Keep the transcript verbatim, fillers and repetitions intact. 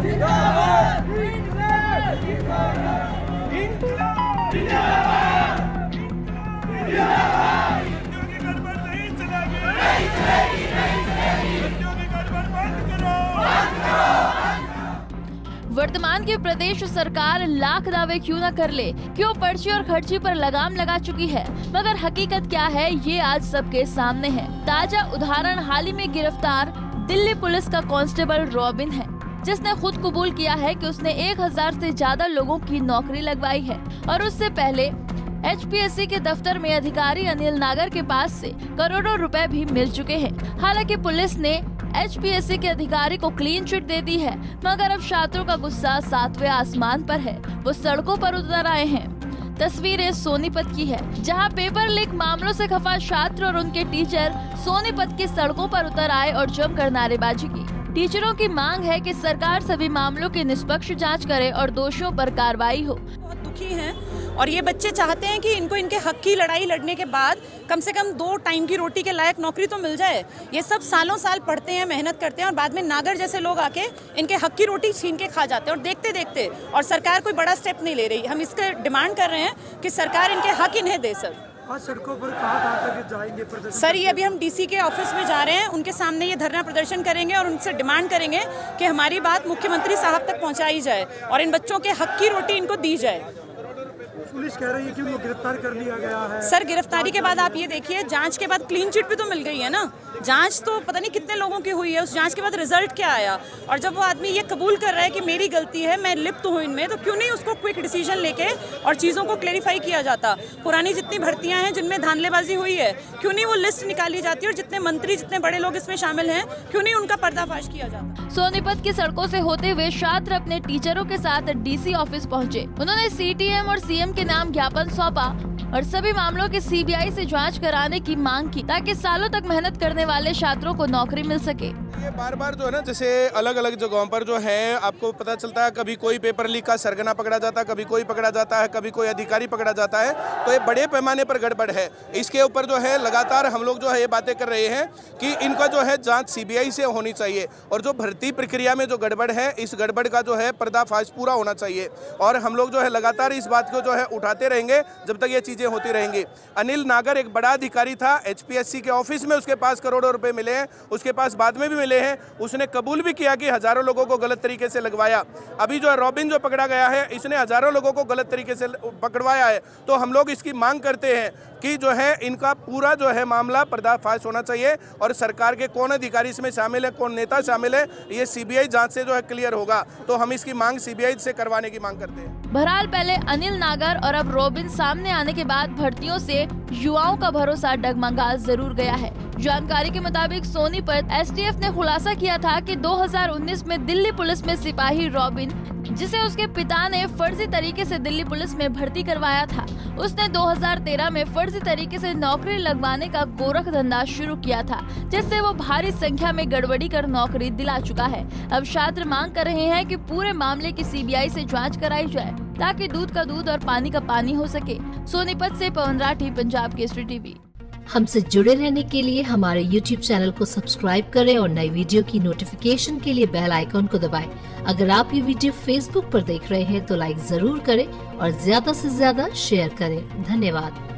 वर्तमान की प्रदेश सरकार लाख दावे क्यों न कर ले, क्यों पर्ची और खर्ची पर लगाम लगा चुकी है, मगर हकीकत क्या है ये आज सबके सामने है। ताजा उदाहरण हाल ही में गिरफ्तार दिल्ली पुलिस का कांस्टेबल रॉबिन है, जिसने खुद कबूल किया है कि उसने एक हजार से ज्यादा लोगों की नौकरी लगवाई है और उससे पहले एच पी एस सी के दफ्तर में अधिकारी अनिल नागर के पास से करोड़ों रुपए भी मिल चुके हैं। हालांकि पुलिस ने एच पी एस सी के अधिकारी को क्लीन चिट दे दी है, मगर अब छात्रों का गुस्सा सातवें आसमान पर है। वो सड़कों पर उतर आए हैं। तस्वीरें सोनीपत की है, जहां पेपर लीक मामलों से खफा छात्र और उनके टीचर सोनीपत की सड़कों पर उतर आए और जमकर नारेबाजी की। टीचरों की मांग है कि सरकार सभी मामलों की निष्पक्ष जांच करे और दोषियों पर कार्रवाई हो। बहुत दुखी हैं और ये बच्चे चाहते हैं कि इनको इनके हक की लड़ाई लड़ने के बाद कम से कम दो टाइम की रोटी के लायक नौकरी तो मिल जाए। ये सब सालों साल पढ़ते हैं, मेहनत करते हैं और बाद में नागर जैसे लोग आके इनके हक की रोटी छीन के खा जाते हैं और देखते देखते और सरकार कोई बड़ा स्टेप नहीं ले रही। हम इसका डिमांड कर रहे हैं कि सरकार इनके हक इन्हें दे। सर आज सड़कों पर कहाँ कहाँ तक जाएंगे प्रदर्शन? सर ये अभी हम डी सी के ऑफिस में जा रहे हैं, उनके सामने ये धरना प्रदर्शन करेंगे और उनसे डिमांड करेंगे कि हमारी बात मुख्यमंत्री साहब तक पहुंचाई जाए और इन बच्चों के हक की रोटी इनको दी जाए। पुलिस कह रही है कि उनको गिरफ्तार कर लिया गया है। सर गिरफ्तारी के बाद आप ये देखिए, जांच के बाद क्लीन चिट भी तो मिल गई है ना। जांच तो पता नहीं कितने लोगों की हुई है, उस जांच के बाद रिजल्ट क्या आया। और जब वो आदमी ये कबूल कर रहा है कि मेरी गलती है, मैं लिप्त हूँ इनमें, तो क्यों नहीं उसको क्विक डिसीजन लेके और चीज़ों को क्लेरिफाई किया जाता। पुरानी जितनी भर्तियां हैं जिनमें धांधलेबाजी हुई है, क्यों नहीं वो लिस्ट निकाली जाती और जितने मंत्री जितने बड़े लोग इसमें शामिल हैं, क्यों नहीं उनका पर्दाफाश किया जाता। सोनीपत की सड़कों से होते हुए छात्र अपने टीचरों के साथ डी सी ऑफिस पहुँचे। उन्होंने सी टी एम और सी एम के नाम ज्ञापन सौंपा और सभी मामलों की सी बी आई से जांच कराने की मांग की, ताकि सालों तक मेहनत करने वाले छात्रों को नौकरी मिल सके। ये बार बार जो है ना, जैसे अलग अलग जगहों पर जो है आपको पता चलता है, कभी कोई पेपर लीक का सरगना पकड़ा जाता है, कभी कोई पकड़ा जाता है, कभी कोई अधिकारी पकड़ा जाता है। तो ये बड़े पैमाने पर गड़बड़ है। इसके ऊपर जो है लगातार हम लोग जो है ये बातें कर रहे हैं कि इनका जो है जांच सी बी आई से होनी चाहिए और जो भर्ती प्रक्रिया में जो गड़बड़ है, इस गड़बड़ का जो है पर्दाफाश पूरा होना चाहिए। और हम लोग जो है लगातार इस बात को जो है उठाते रहेंगे जब तक ये चीज़ें होती रहेंगी। अनिल नागर एक बड़ा अधिकारी था एच पी एस सी के ऑफिस में, उसके पास करोड़ों रुपए मिले हैं, उसके पास बाद में भी मिले हैं। उसने कबूल भी किया कि हजारों लोगों को गलत तरीके से लगवाया। अभी जो रॉबिन जो पकड़ा गया है, इसने हजारों लोगों को गलत तरीके से पकड़वाया है। तो हम लोग इसकी मांग करते हैं कि जो है इनका पूरा जो है मामला पर्दाफाश होना चाहिए और सरकार के कौन अधिकारी इसमें शामिल है, कौन नेता शामिल है, ये सी बी आई जांच से जो है क्लियर होगा। तो हम इसकी मांग सी बी आई से करवाने की मांग करते हैं। बहरहाल पहले अनिल नागर और अब रॉबिन सामने आने के बाद भर्तियों से युवाओं का भरोसा डगमगा जरूर गया है। जानकारी के मुताबिक सोनीपत एस टी एफ ने खुलासा किया था कि दो हज़ार उन्नीस में दिल्ली पुलिस में सिपाही रॉबिन, जिसे उसके पिता ने फर्जी तरीके से दिल्ली पुलिस में भर्ती करवाया था, उसने दो हज़ार तेरह में फर्जी तरीके से नौकरी लगवाने का गोरख धंधा शुरू किया था, जिससे वो भारी संख्या में गड़बड़ी कर नौकरी दिला चुका है। अब छात्र मांग कर रहे हैं कि पूरे मामले की सी बी आई से जांच कराई जाए, ताकि दूध का दूध और पानी का पानी हो सके। सोनीपत से पवन राठी, पंजाब केसरी टीवी। हमसे जुड़े रहने के लिए हमारे यूट्यूब चैनल को सब्सक्राइब करें और नई वीडियो की नोटिफिकेशन के लिए बेल आइकॉन को दबाएं। अगर आप ये वीडियो फेसबुक पर देख रहे हैं तो लाइक जरूर करें और ज्यादा से ज्यादा शेयर करें। धन्यवाद।